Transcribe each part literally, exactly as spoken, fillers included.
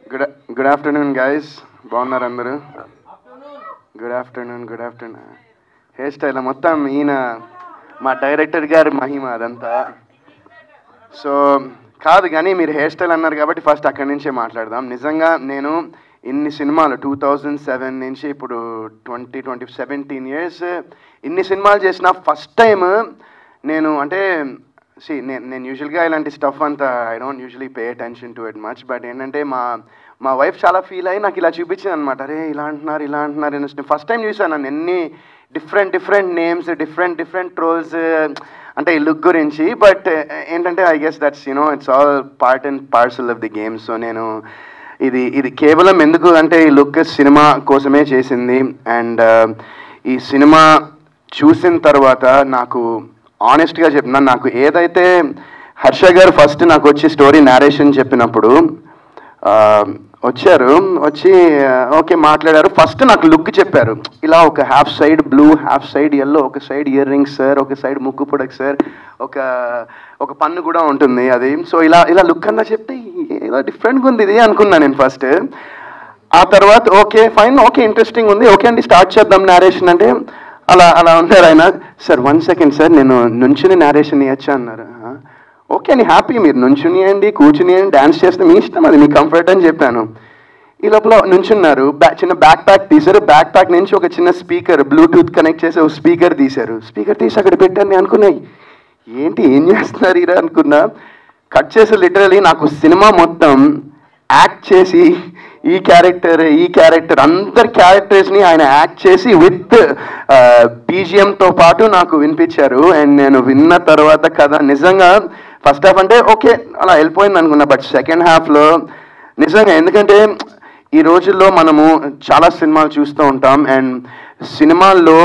Good good afternoon guys, బాగున్నారు అందరూ? Good afternoon good afternoon hair style మొత్తం ఈయన మా డైరెక్టర్ గారి మహిమ అదంతా. సో కాదు కానీ మీరు హెయిర్ స్టైల్ అన్నారు కాబట్టి ఫస్ట్ అక్కడి నుంచే మాట్లాడదాం. నిజంగా నేను ఇన్ని సినిమాలు టూ థౌజండ్ సెవెన్ నుంచి ఇప్పుడు ట్వంటీ ట్వంటీ సెవెంటీన్ ఇయర్స్ ఇన్ని సినిమాలు చేసిన ఫస్ట్ టైం నేను అంటే సి నేను నేను యూజువల్గా ఇలాంటి స్టఫ్ అంతా I don't usually pay attention to it much. But ఏంటంటే మా మా వైఫ్ చాలా ఫీల్ అయ్యి నాకు ఇలా చూపించింది అనమాట. అరే ఇలా అంటున్నారు ఇలా అంటున్నారు అని ఫస్ట్ టైం చూసాను నన్ను ఎన్ని different different names different different trolls అంటే ఈ లుక్ గురించి. బట్ ఏంటంటే I guess that's you know it's all part and parcel of the game. So నేను ఇది ఇది కేవలం ఎందుకు అంటే ఈ లుక్ సినిమా కోసమే చేసింది. అండ్ ఈ సినిమా చూసిన తర్వాత నాకు ఆనెస్ట్గా చెప్పిన నాకు ఏదైతే హర్ష గారు ఫస్ట్ నాకు వచ్చి స్టోరీ నేరేషన్ చెప్పినప్పుడు వచ్చారు, వచ్చి ఓకే మాట్లాడారు. ఫస్ట్ నాకు లుక్ చెప్పారు, ఇలా ఒక half side blue half side yellow, ఒక సైడ్ ఇయర్ రింగ్స్ సార్, ఒక సైడ్ ముక్కు పొడక్ సార్, ఒక ఒక పన్ను కూడా ఉంటుంది అది. సో ఇలా ఇలా లుక్ అంతా చెప్తే ఏదో డిఫరెంట్గా ఉంది ఇది అనుకున్నాను నేను ఫస్ట్. ఆ తర్వాత ఓకే ఫైన్ ఓకే ఇంట్రెస్టింగ్ ఉంది ఓకే అండి స్టార్ట్ చేద్దాం నేరేషన్ అంటే అలా అలా ఉన్నారు ఆయన. సార్ వన్ సెకండ్ సార్ నేను నుంచుని నేరేషన్ ఇవ్వచ్చా అన్నారు. ఓకే అని హ్యాపీ, మీరు నుంచునియండి కూర్చునియండి డ్యాన్స్ చేస్తే మీ ఇష్టం, అది మీ కంఫర్ట్ అని చెప్పాను. ఈ లోపల నుంచున్నారు, బ్యా చిన్న బ్యాక్ ప్యాక్ తీశారు, బ్యాక్ ప్యాక్ నుంచి ఒక చిన్న స్పీకర్ బ్లూటూత్ కనెక్ట్ చేసి ఒక స్పీకర్ తీశారు. స్పీకర్ తీసి అక్కడ పెట్టాను. నేను అనుకున్నాయి ఏంటి ఏం చేస్తున్నారు ఇలా అనుకున్నా. కట్ చేసి లిటరలీ నాకు సినిమా మొత్తం యాక్ట్ చేసి ఈ క్యారెక్టర్ ఈ క్యారెక్టర్ అందరి క్యారెక్టర్స్ని ఆయన యాక్ట్ చేసి విత్ బీజిఎంతో పాటు నాకు వినిపించారు. అండ్ నేను విన్న తర్వాత కదా నిజంగా ఫస్ట్ హాఫ్ అంటే ఓకే అలా వెళ్ళిపోయింది అనుకున్నా. బట్ సెకండ్ హాఫ్లో నిజంగా ఎందుకంటే ఈ రోజుల్లో మనము చాలా సినిమాలు చూస్తూ ఉంటాం. అండ్ సినిమాల్లో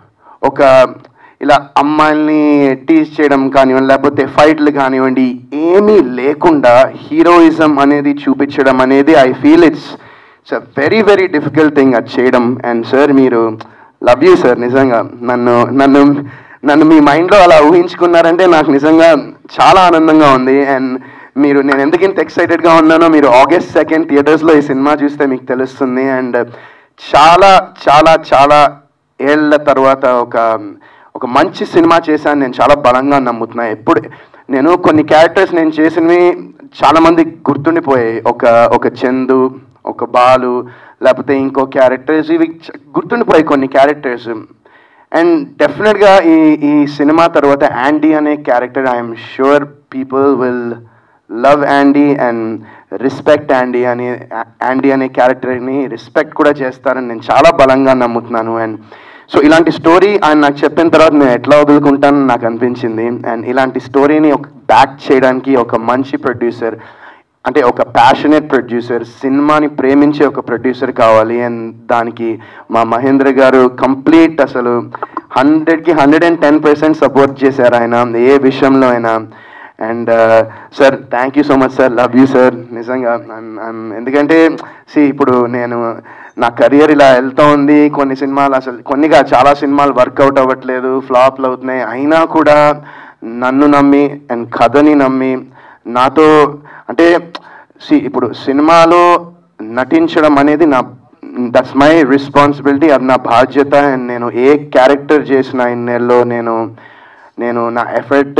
ఒక ఇలా అమ్మాయిల్ని టీజ్ చేయడం కానివ్వండి లేకపోతే ఫైట్లు కానివ్వండి ఏమీ లేకుండా హీరోయిజం అనేది చూపించడం అనేది I feel it's it's a very very difficult thing అది చేయడం. అండ్ సార్ మీరు లవ్ యూ సార్, నిజంగా నన్ను నన్ను నన్ను మీ మైండ్లో అలా ఊహించుకున్నారంటే నాకు నిజంగా చాలా ఆనందంగా ఉంది. అండ్ మీరు నేను ఎందుకు ఇంత ఎక్సైటెడ్గా ఉన్నానో మీరు ఆగస్ట్ సెకండ్ థియేటర్స్లో ఈ సినిమా చూస్తే మీకు తెలుస్తుంది. అండ్ చాలా చాలా చాలా ఏళ్ళ తర్వాత ఒక ఒక మంచి సినిమా చేశాను నేను చాలా బలంగా నమ్ముతున్నా. ఎప్పుడు నేను కొన్ని క్యారెక్టర్స్ నేను చేసినవి చాలామంది గుర్తుండిపోయాయి. ఒక ఒక చందు, ఒక బాలు, లేకపోతే ఇంకో క్యారెక్టర్స్ ఇవి గుర్తుండిపోయాయి కొన్ని క్యారెక్టర్స్. అండ్ డెఫినెట్గా ఈ ఈ సినిమా తర్వాత యాండీ అనే character I'm sure people will love Andy and respect Andy అని యాండీ అనే క్యారెక్టర్ని రెస్పెక్ట్ కూడా చేస్తారని నేను చాలా బలంగా నమ్ముతున్నాను. అండ్ సో ఇలాంటి స్టోరీ ఆయన నాకు చెప్పిన తర్వాత నేను ఎట్లా వదులుకుంటానని నాకు అనిపించింది. అండ్ ఇలాంటి స్టోరీని ఒక బ్యాక్ చేయడానికి ఒక మంచి ప్రొడ్యూసర్ అంటే ఒక ప్యాషనేట్ ప్రొడ్యూసర్, సినిమాని ప్రేమించే ఒక ప్రొడ్యూసర్ కావాలి. అండ్ దానికి మా మహేంద్ర గారు కంప్లీట్ అసలు హండ్రెడ్కి hundred and ten percent support చేశారు ఆయన ఏ విషయంలో అయినా. And sir thank you so much sir, love you sir నిజంగా. ఎందుకంటే సి ఇప్పుడు నేను నా కెరియర్ ఇలా వెళ్తూ ఉంది, కొన్ని సినిమాలు అసలు కొన్నిగా చాలా సినిమాలు వర్కౌట్ అవ్వట్లేదు, ఫ్లాప్లు అవుతున్నాయి. అయినా కూడా నన్ను నమ్మి అండ్ కథని నమ్మి నాతో అంటే సి ఇప్పుడు సినిమాలో నటించడం అనేది నా దట్స్ మై రెస్పాన్సిబిలిటీ, అది నా బాధ్యత. అండ్ నేను ఏ క్యారెక్టర్ చేసిన ఇన్నేళ్ళలో నేను నేను నా ఎఫర్ట్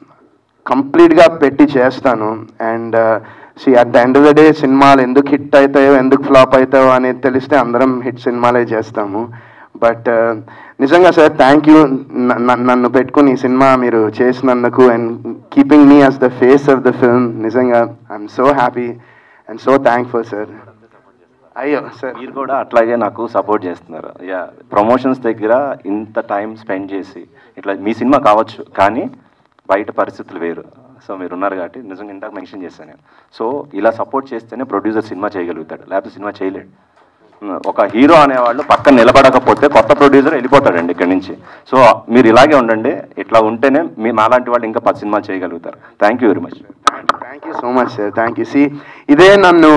కంప్లీట్గా పెట్టి చేస్తాను. And see at the end of the day సినిమాలు ఎందుకు హిట్ అవుతాయో ఎందుకు ఫ్లాప్ అవుతాయో అనేది తెలిస్తే అందరం హిట్ సినిమాలే చేస్తాము. బట్ నిజంగా సార్ థ్యాంక్ యూ నన్ను పెట్టుకుని ఈ సినిమా మీరు చేసినందుకు and keeping me as the face of the film. నిజంగా I'm so happy and so thankful sir. అయ్యో సార్ మీరు కూడా అట్లాగే నాకు సపోర్ట్ చేస్తున్నారు. యా ప్రమోషన్స్ దగ్గర ఇంత టైం స్పెండ్ చేసి ఇట్లా మీ సినిమా కావచ్చు కానీ బయట పరిస్థితులు వేరు. సో మీరు ఉన్నారు కాబట్టి నిజంగా ఇందాక మెన్షన్ చేశాను నేను. సో ఇలా సపోర్ట్ చేస్తేనే ప్రొడ్యూసర్ సినిమా చేయగలుగుతాడు, లేకపోతే సినిమా చేయలేడు. ఒక హీరో అనేవాళ్ళు పక్కన నిలబడకపోతే కొత్త ప్రొడ్యూసర్ వెళ్ళిపోతాడండి ఇక్కడి నుంచి. సో మీరు ఇలాగే ఉండండి, ఇట్లా ఉంటేనే మీ మాలాంటి వాళ్ళు ఇంకా పది సినిమాలు చేయగలుగుతారు. Thank you very much. Thank you so much sir, thank you. See ఇదే నన్ను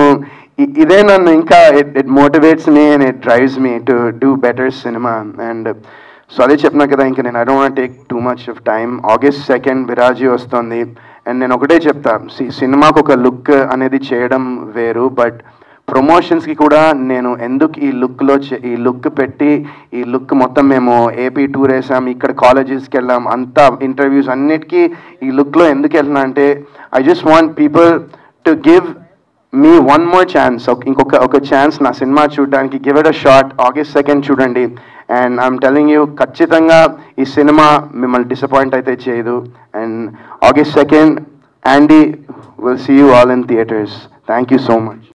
ఇదే నన్ను ఇంకా it it motivates me and it drives me to do better cinema. And so అదే చెప్పినా కదా ఇంకా నేను I don't want take too much of time. August second విరాజీ వస్తుంది. అండ్ నేను ఒకటే చెప్తా, సినిమాకు ఒక లుక్ అనేది చేయడం వేరు, బట్ ప్రమోషన్స్కి కూడా నేను ఎందుకు ఈ లుక్లో ఈ లుక్ పెట్టి ఈ లుక్ మొత్తం మేము ఏపీ టూర్ వేసాం, ఇక్కడ కాలేజెస్కి వెళ్ళాం, అంతా ఇంటర్వ్యూస్ అన్నిటికీ ఈ లుక్లో ఎందుకు వెళ్తున్నా అంటే I just want people to give me one more chance, ఇంకొక ఒక ఛాన్స్ నా సినిమా చూడడానికి. Give it a shot. August second చూడండి. అండ్ ఐఎమ్ టెలింగ్ యూ, ఖచ్చితంగా ఈ సినిమా మిమ్మల్ని డిసప్పాయింట్ అయితే చేయదు. And August second, Andy will see you all in theatres. Thank you so much.